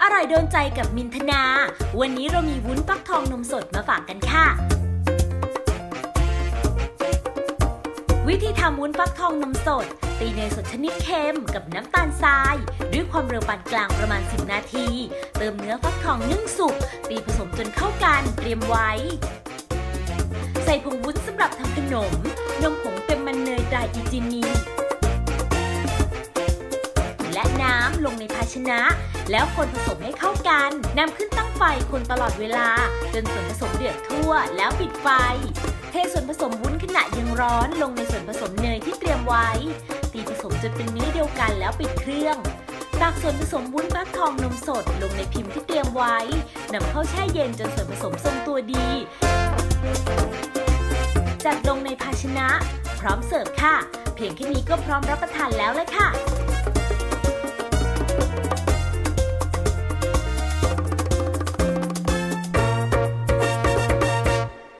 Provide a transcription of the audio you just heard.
ร่อยโดนใจกับมินธนา วันนี้เรามีวุ้นฟักทองนมสดมาฝากกันค่ะวิธีทำวุ้นฟักทองนมสดตีเนยสดชนิดเค็มกับน้ำตาลทรายด้วยความเร็วปานกลางประมาณ10นาทีเติมเนื้อฟักทองนึ่งสุกตีผสมจนเข้ากันเตรียมไว้ใส่ผงวุ้นสำหรับทำขนมนมผงเต็มมันเนยไดอีจินีและน้ำลงในภาชนะแล้วคนผสมให้เข้ากันนำขึ้นตั้งไฟคนตลอดเวลาจนส่วนผสมเดือดทั่วแล้วปิดไฟเทส่วนผสมวุ้นขณะยังร้อนลงในส่วนผสมเนยที่เตรียมไว้ตีผสมจนเป็นเนื้อเดียวกันแล้วปิดเครื่องตักส่วนผสมวุ้นฟักทองนมสดลงในพิมพ์ที่เตรียมไว้นำเข้าแช่เย็นจนส่วนผสมทรงตัวดีจัดลงในภาชนะพร้อมเสิร์ฟค่ะเพียงแค่นี้ก็พร้อมรับประทานแล้วเลยค่ะ